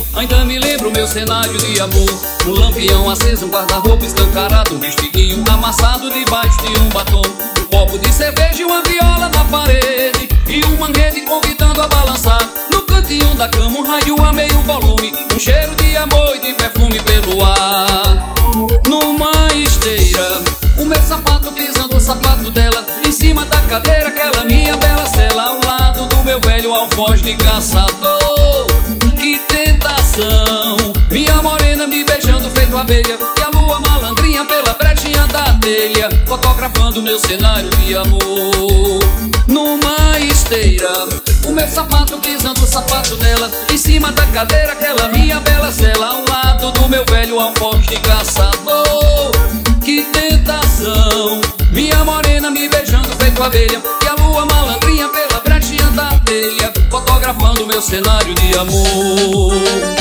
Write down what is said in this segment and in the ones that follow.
ainda me lembro meu cenário de amor. Um lampião aceso, um guarda-roupa escancarado, um vestidinho amassado debaixo de um batom, um copo de cerveja e uma viola na parede, e uma rede convidando a balançar. No cantinho da cama um rádio a meio volume, um cheiro de amor e de perfume pelo ar. Numa esteira, o meu sapato pisando o sapato dela, em cima da cadeira aquela minha bela cela, ao lado do meu velho alfoz de caçador. Que tentação, minha morena me beijando feito abelha, e a lua malandrinha pela brechinha da telha, fotografando meu cenário de amor. Numa esteira, o meu sapato pisando o sapato dela, em cima da cadeira aquela minha bela cela, ao lado do meu velho alfoz de caçador. Que tentação, minha morena me beijando feito abelha, e a lua malandrinha pela brechinha da telha, fotografando meu cenário de amor.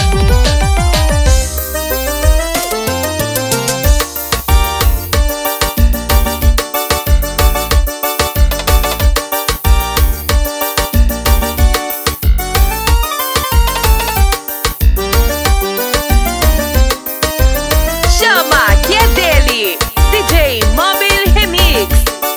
Chama que é dele, DJ Mobile Remix.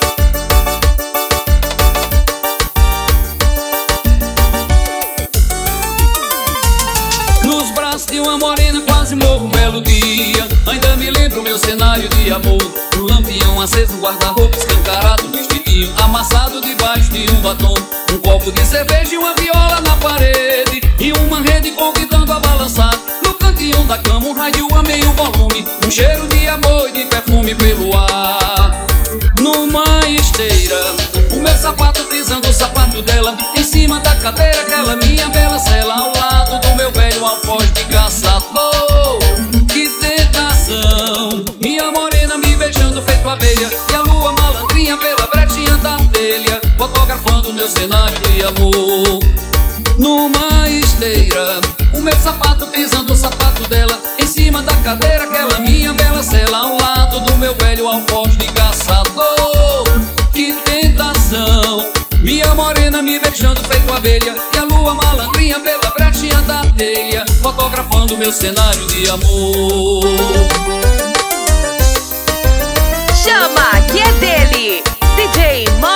Nos braços de uma morena quase morro um belo dia, ainda me lembro meu cenário de amor. Um lampião aceso, um guarda-roupa escancarado, um vestidinho amassado debaixo de um batom, um copo de cerveja e uma viola na parede, e uma rede convidando a balançar. No cantinho da cama um rádio a meio volume, um cheiro de amor e de perfume pelo ar. Numa esteira, o meu sapato pisando o sapato dela, em cima da cadeira aquela minha bela cela, ao lado do meu velho alfoz de caçador. Que tentação, minha morena me beijando feito abelha, e a lua malandrinha pela brechinha da telha, fotografando meu cenário de amor. Numa esteira, o meu sapato pisando o sapato dela, em cima da cadeira aquela minha bela cela, ao lado do meu velho alfoz de caçador. Que tentação, minha morena me beijando feito abelha, e a lua malandrinha pela brechinha da telha, fotografando meu cenário de amor. Chama que é dele, DJ Mobile